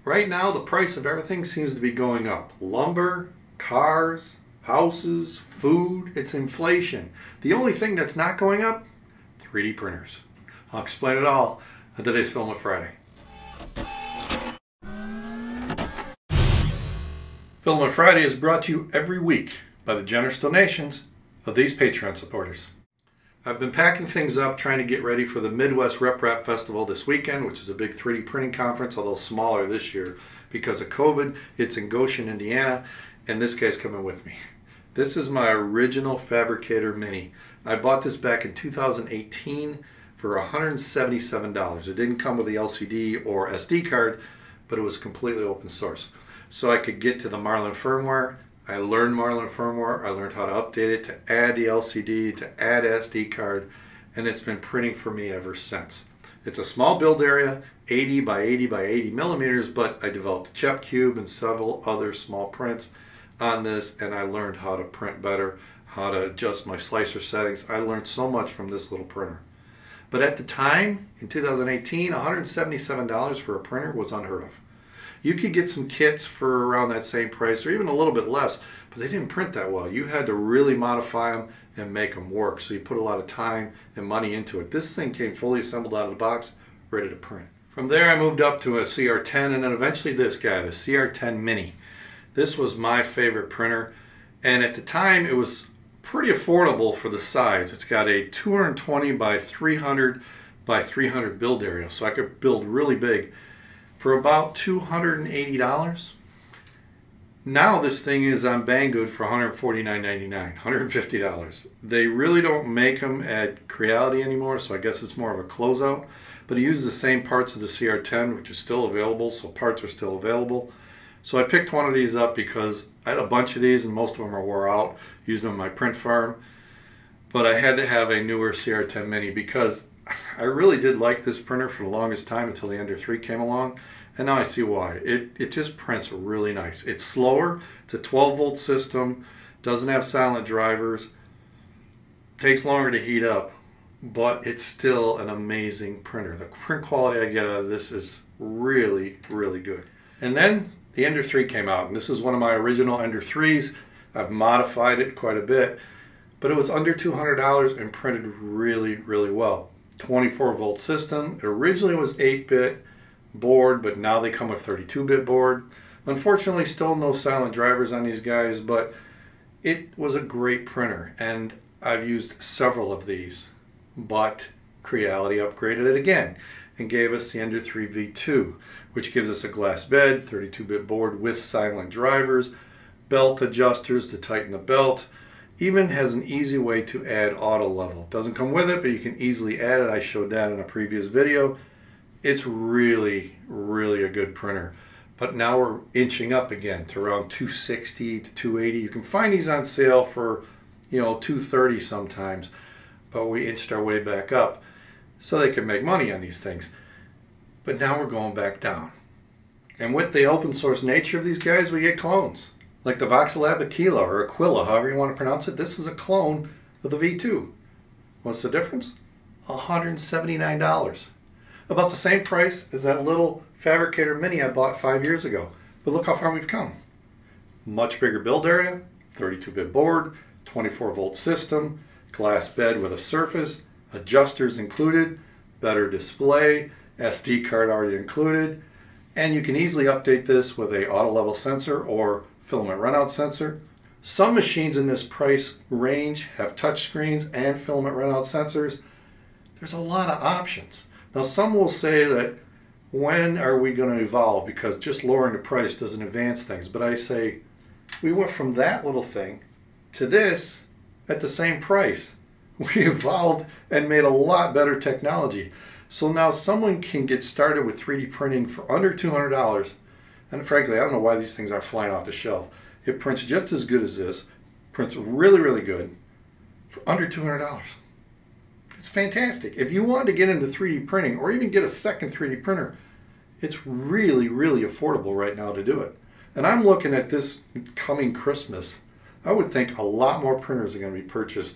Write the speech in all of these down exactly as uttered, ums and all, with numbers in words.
Right now, the price of everything seems to be going up. Lumber, cars, houses, food, it's inflation. The only thing that's not going up, three D printers. I'll explain it all on today's Filament Friday. Filament Friday is brought to you every week by the generous donations of these Patreon supporters. I've been packing things up, trying to get ready for the Midwest RepRap Festival this weekend, which is a big three D printing conference, although smaller this year because of COVID. It's in Goshen, Indiana, and this guy's coming with me. This is my original Fabricator Mini. I bought this back in two thousand eighteen for one hundred seventy-seven dollars. It didn't come with the L C D or S D card, but it was completely open source. So I could get to the Marlin firmware. I learned Marlin firmware, I learned how to update it, to add the L C D, to add S D card, and it's been printing for me ever since. It's a small build area, eighty by eighty by eighty millimeters, but I developed a Chep Cube and several other small prints on this, and I learned how to print better, how to adjust my slicer settings. I learned so much from this little printer. But at the time, in two thousand eighteen, one hundred seventy-seven dollars for a printer was unheard of. You could get some kits for around that same price or even a little bit less, but they didn't print that well. You had to really modify them and make them work, so you put a lot of time and money into it. This thing came fully assembled out of the box, ready to print. From there I moved up to a C R ten and then eventually this guy, the C R ten Mini. This was my favorite printer, and at the time it was pretty affordable for the size. It's got a two hundred twenty by three hundred by three hundred build area, so I could build really big for about two hundred eighty dollars. Now this thing is on Banggood for one hundred forty-nine ninety-nine, one hundred fifty dollars. They really don't make them at Creality anymore, so I guess it's more of a closeout. But it uses the same parts of the C R ten, which is still available, so parts are still available. So I picked one of these up because I had a bunch of these and most of them are wore out, using them in my print farm. But I had to have a newer C R ten Mini because I really did like this printer for the longest time until the Ender three came along, and now I see why. It, it just prints really nice. It's slower, it's a twelve volt system, doesn't have silent drivers, takes longer to heat up, but it's still an amazing printer. The print quality I get out of this is really, really good. And then the Ender three came out, and this is one of my original Ender threes. I've modified it quite a bit, but it was under two hundred dollars and printed really, really well. twenty-four volt system. It originally was eight bit board, but now they come with thirty-two bit board. Unfortunately, still no silent drivers on these guys, but it was a great printer, and I've used several of these. But Creality upgraded it again and gave us the Ender three V two, which gives us a glass bed, thirty-two bit board with silent drivers, belt adjusters to tighten the belt. Even has an easy way to add auto level. Doesn't come with it, but you can easily add it. I showed that in a previous video. It's really, really a good printer. But now we're inching up again to around two sixty to two eighty. You can find these on sale for, you know, two thirty sometimes, but we inched our way back up so they can make money on these things. But now we're going back down. And with the open source nature of these guys, we get clones. Like the Voxelab Aquila or Aquila, however you want to pronounce it. This is a clone of the V two. What's the difference? one hundred seventy-nine dollars. About the same price as that little Fabricator Mini I bought five years ago. But look how far we've come. Much bigger build area, thirty-two bit board, twenty-four volt system, glass bed with a surface, adjusters included, better display, S D card already included, and you can easily update this with a auto level sensor or filament runout sensor. Some machines in this price range have touch screens and filament runout sensors. There's a lot of options. Now some will say that when are we going to evolve, because just lowering the price doesn't advance things. But I say we went from that little thing to this at the same price. We evolved and made a lot better technology. So now someone can get started with three D printing for under two hundred dollars. And frankly, I don't know why these things aren't flying off the shelf. It prints just as good as this, prints really, really good for under two hundred dollars. It's fantastic. If you want to get into three D printing or even get a second three D printer, it's really, really affordable right now to do it. And I'm looking at this coming Christmas. I would think a lot more printers are going to be purchased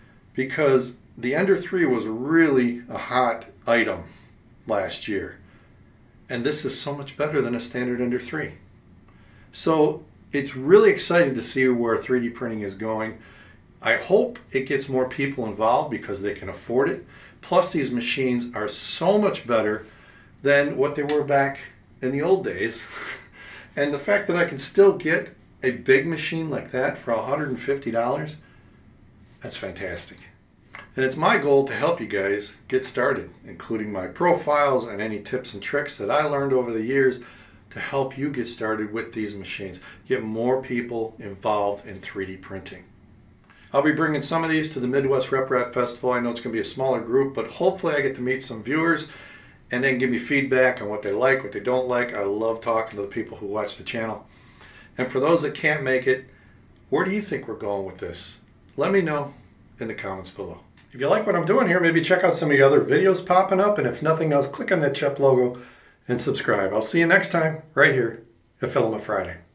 because the Ender three was really a hot item last year. And this is so much better than a standard Ender three. So it's really exciting to see where three D printing is going. I hope it gets more people involved because they can afford it. Plus, these machines are so much better than what they were back in the old days. And the fact that I can still get a big machine like that for one hundred fifty dollars, that's fantastic. And it's my goal to help you guys get started, including my profiles and any tips and tricks that I learned over the years to help you get started with these machines. Get more people involved in three D printing. I'll be bringing some of these to the Midwest RepRap Festival. I know it's going to be a smaller group, but hopefully I get to meet some viewers and then give me feedback on what they like, what they don't like. I love talking to the people who watch the channel. And for those that can't make it, where do you think we're going with this? Let me know in the comments below. If you like what I'm doing here, maybe check out some of the other videos popping up, and if nothing else, click on that Shep logo and subscribe. I'll see you next time right here at Filament Friday.